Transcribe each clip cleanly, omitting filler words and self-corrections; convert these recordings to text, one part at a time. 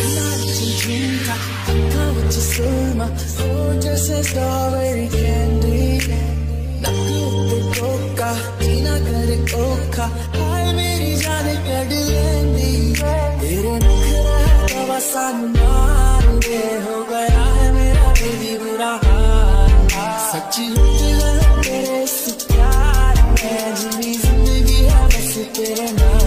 जैसे strawberry candy Coca जीना करे ओखा हाय मेरी जाने कड़ लेंदी तेरे नखरा बसान मार दे हो गया है मेरा बेबी बुरा हाल सच्ची लुट गया तेरे से प्यार में जीनी जिंदगी है बस तेरे नाम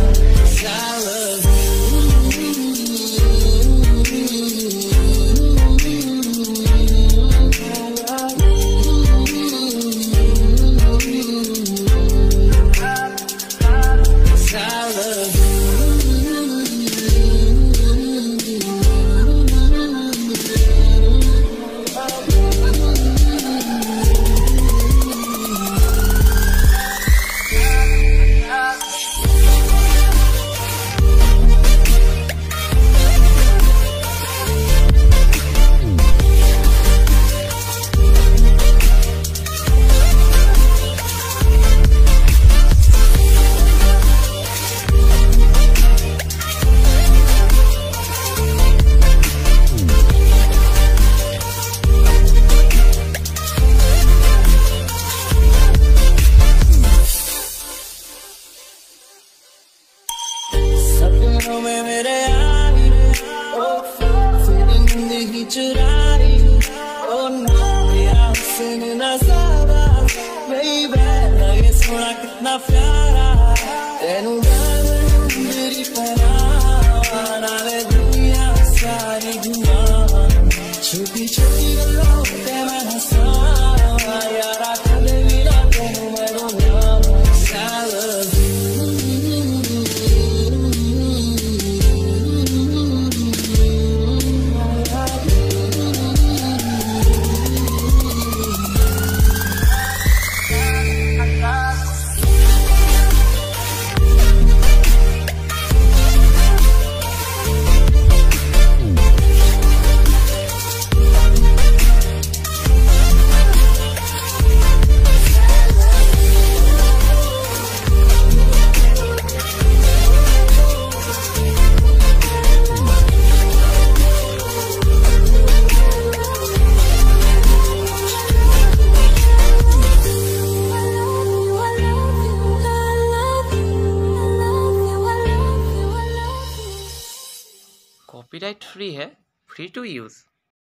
में मेरे आई ओ फिर जिंदगी चुराई ओ ना तेरा हुस्न नज़ारा बेबी लगे सोना कितना प्यारा तेनू मेरी पनाह नाले दुनिया सारी घुमा छोटी छोटी गल्लों पे मैं हंसा यारा कदे भी ना तेनू मैं रोना कॉपीराइट फ्री है, फ्री टू यूज़।